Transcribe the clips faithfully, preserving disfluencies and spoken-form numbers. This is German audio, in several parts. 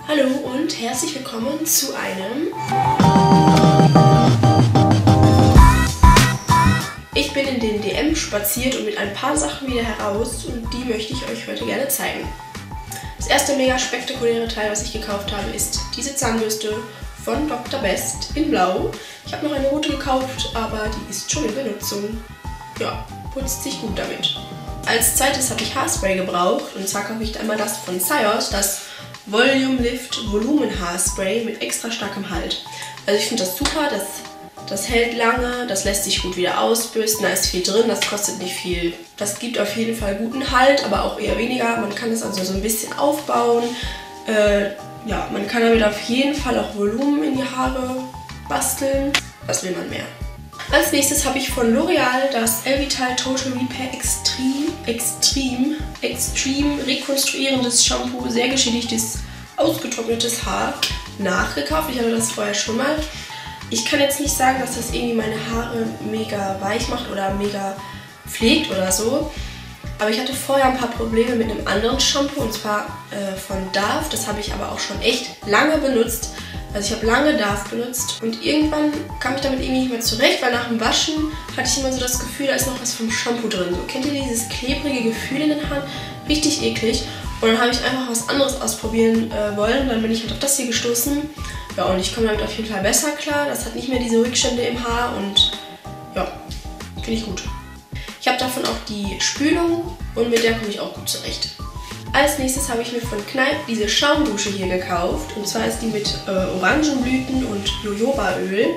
Hallo und herzlich willkommen zu einem... Ich bin in den D M spaziert und mit ein paar Sachen wieder heraus und die möchte ich euch heute gerne zeigen. Das erste mega spektakuläre Teil, was ich gekauft habe, ist diese Zahnbürste von Doktor Best in Blau. Ich habe noch eine rote gekauft, aber die ist schon in Benutzung. Ja, putzt sich gut damit. Als zweites habe ich Haarspray gebraucht und zwar kaufe ich einmal das von Scios, das Volume Lift Volumen Haarspray mit extra starkem Halt. Also ich finde das super, das, das hält lange, das lässt sich gut wieder ausbürsten, da ist viel drin, das kostet nicht viel. Das gibt auf jeden Fall guten Halt, aber auch eher weniger. Man kann es also so ein bisschen aufbauen. Äh, ja, man kann damit auf jeden Fall auch Volumen in die Haare basteln. Was will man mehr? Als nächstes habe ich von L'Oreal das Elvital Total Repair Extreme, Extreme, Extreme rekonstruierendes Shampoo, sehr geschädigtes, ausgetrocknetes Haar nachgekauft. Ich hatte das vorher schon mal. Ich kann jetzt nicht sagen, dass das irgendwie meine Haare mega weich macht oder mega pflegt oder so. Aber ich hatte vorher ein paar Probleme mit einem anderen Shampoo und zwar äh, von Dove. Das habe ich aber auch schon echt lange benutzt. Also ich habe lange Dove benutzt und irgendwann kam ich damit irgendwie nicht mehr zurecht, weil nach dem Waschen hatte ich immer so das Gefühl, da ist noch was vom Shampoo drin. So, kennt ihr dieses klebrige Gefühl in den Haaren? Richtig eklig. Und dann habe ich einfach was anderes ausprobieren äh, wollen. Dann bin ich halt auf das hier gestoßen. Ja, und ich komme damit auf jeden Fall besser klar. Das hat nicht mehr diese Rückstände im Haar und ja, finde ich gut. Ich habe davon auch die Spülung und mit der komme ich auch gut zurecht. Als nächstes habe ich mir von Kneipp diese Schaumdusche hier gekauft. Und zwar ist die mit äh, Orangenblüten und Jojobaöl.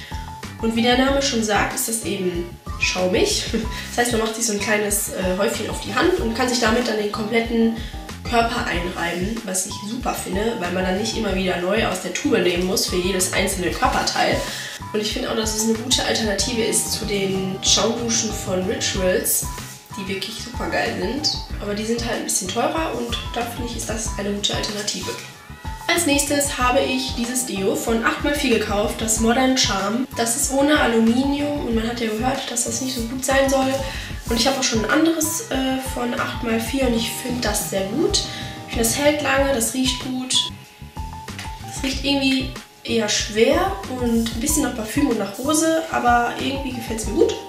Und wie der Name schon sagt, ist das eben schaumig. Das heißt, man macht sich so ein kleines äh, Häufchen auf die Hand und kann sich damit dann den kompletten Körper einreiben, was ich super finde, weil man dann nicht immer wieder neu aus der Tube nehmen muss für jedes einzelne Körperteil. Und ich finde auch, dass es eine gute Alternative ist zu den Schaumduschen von Rituals, die wirklich super geil sind. Aber die sind halt ein bisschen teurer und da finde ich, ist das eine gute Alternative. Als nächstes habe ich dieses Deo von acht mal vier gekauft, das Modern Charm. Das ist ohne Aluminium und man hat ja gehört, dass das nicht so gut sein soll. Und ich habe auch schon ein anderes äh, von acht mal vier und ich finde das sehr gut. Ich finde, das hält lange, das riecht gut. Es riecht irgendwie eher schwer und ein bisschen nach Parfüm und nach Rose, aber irgendwie gefällt es mir gut.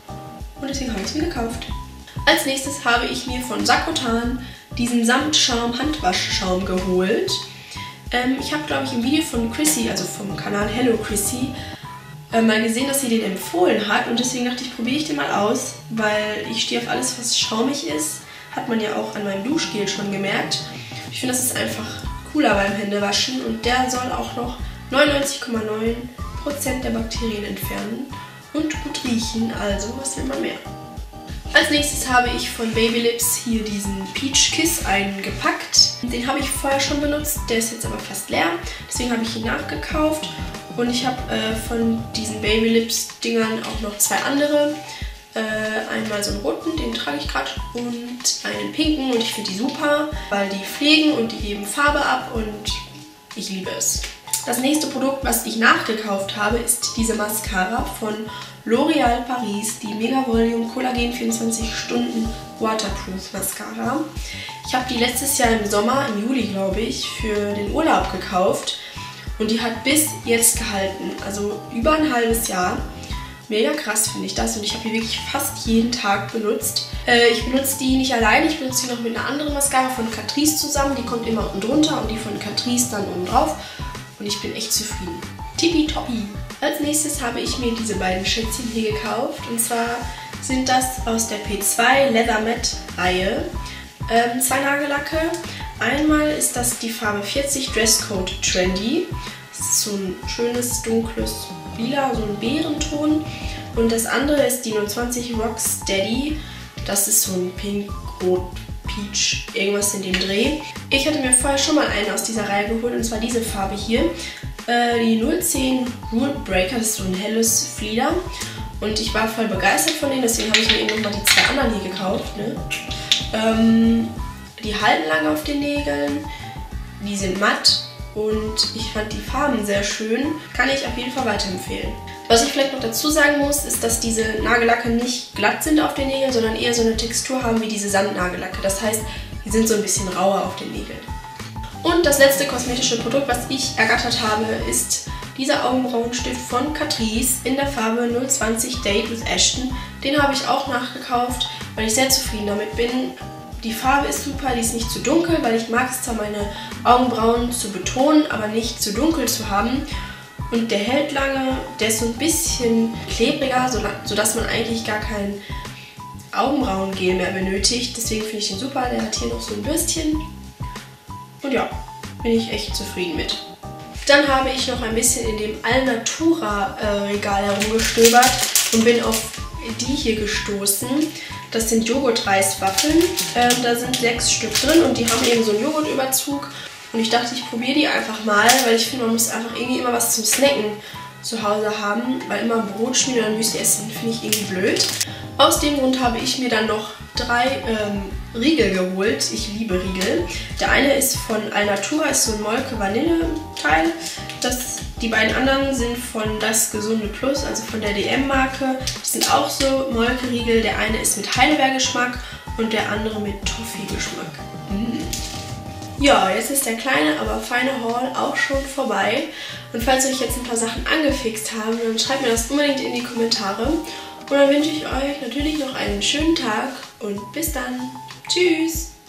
Und deswegen habe ich es mir gekauft. Als nächstes habe ich mir von Sakotan diesen Samtschaum Handwaschschaum geholt. Ähm, ich habe, glaube ich, im Video von Chrissy, also vom Kanal Hello Chrissy, äh, mal gesehen, dass sie den empfohlen hat. Und deswegen dachte ich, probiere ich den mal aus, weil ich stehe auf alles, was schaumig ist. Hat man ja auch an meinem Duschgel schon gemerkt. Ich finde, das ist einfach cooler beim Händewaschen. Und der soll auch noch neunundneunzig Komma neun Prozent der Bakterien entfernen und gut riechen. Also, was will man mehr? Als nächstes habe ich von Babylips hier diesen Peach Kiss eingepackt. Den habe ich vorher schon benutzt, der ist jetzt aber fast leer. Deswegen habe ich ihn nachgekauft. Und ich habe äh, von diesen Babylips Dingern auch noch zwei andere. Äh, einmal so einen roten, den trage ich gerade, und einen pinken. Und ich finde die super, weil die pflegen und die geben Farbe ab und ich liebe es. Das nächste Produkt, was ich nachgekauft habe, ist diese Mascara von L'Oréal Paris, die Mega Volume Collagen vierundzwanzig Stunden Waterproof Mascara. Ich habe die letztes Jahr im Sommer, im Juli glaube ich, für den Urlaub gekauft und die hat bis jetzt gehalten, also über ein halbes Jahr. Mega krass finde ich das und ich habe die wirklich fast jeden Tag benutzt. Äh, ich benutze die nicht alleine, ich benutze die noch mit einer anderen Mascara von Catrice zusammen. Die kommt immer unten drunter und die von Catrice dann oben drauf. Und ich bin echt zufrieden. Tippitoppi! Als nächstes habe ich mir diese beiden Schätzchen hier gekauft. Und zwar sind das aus der P zwei Leather Matte Reihe. Ähm, zwei Nagellacke. Einmal ist das die Farbe vierzig Dresscode Trendy. Das ist so ein schönes dunkles Lila, so ein Beerenton. Und das andere ist die null zwanzig Rocksteady. Das ist so ein Pink, Rot, Peach, irgendwas in dem Dreh. Ich hatte mir vorher schon mal eine aus dieser Reihe geholt und zwar diese Farbe hier. Äh, die null zehn Rule Breaker, das ist so ein helles Flieder. Und ich war voll begeistert von denen, deswegen habe ich mir eben nochmal die zwei anderen hier gekauft. Ne? Ähm, die halten lange auf den Nägeln, die sind matt und ich fand die Farben sehr schön. Kann ich auf jeden Fall weiterempfehlen. Was ich vielleicht noch dazu sagen muss, ist, dass diese Nagellacke nicht glatt sind auf den Nägeln, sondern eher so eine Textur haben wie diese Sandnagellacke. Das heißt, die sind so ein bisschen rauer auf den Nägeln. Und das letzte kosmetische Produkt, was ich ergattert habe, ist dieser Augenbrauenstift von Catrice in der Farbe null zwanzig Date with Ashton. Den habe ich auch nachgekauft, weil ich sehr zufrieden damit bin. Die Farbe ist super, die ist nicht zu dunkel, weil ich mag es zwar, meine Augenbrauen zu betonen, aber nicht zu dunkel zu haben. Und der hält lange, der ist so ein bisschen klebriger, sodass man eigentlich gar kein Augenbrauengel mehr benötigt. Deswegen finde ich den super, der hat hier noch so ein Bürstchen. Und ja, bin ich echt zufrieden mit. Dann habe ich noch ein bisschen in dem Alnatura äh, Regal herumgestöbert und bin auf die hier gestoßen. Das sind Joghurt-Reiswaffeln. Ähm, da sind sechs Stück drin und die haben eben so einen Joghurtüberzug. Und ich dachte, ich probiere die einfach mal, weil ich finde, man muss einfach irgendwie immer was zum Snacken zu Hause haben, weil immer Brot schmieren oder Müsli essen finde ich irgendwie blöd. Aus dem Grund habe ich mir dann noch drei ähm, Riegel geholt. Ich liebe Riegel. Der eine ist von Alnatura, ist so ein Molke-Vanille-Teil. Das, die beiden anderen sind von Das Gesunde Plus, also von der D M-Marke. Die sind auch so Molke-Riegel. Der eine ist mit Heidelbeergeschmack und der andere mit Toffee-Geschmack. Mm. Ja, jetzt ist der kleine, aber feine Haul auch schon vorbei. Und falls euch jetzt ein paar Sachen angefixt haben, dann schreibt mir das unbedingt in die Kommentare. Und dann wünsche ich euch natürlich noch einen schönen Tag und bis dann. Tschüss!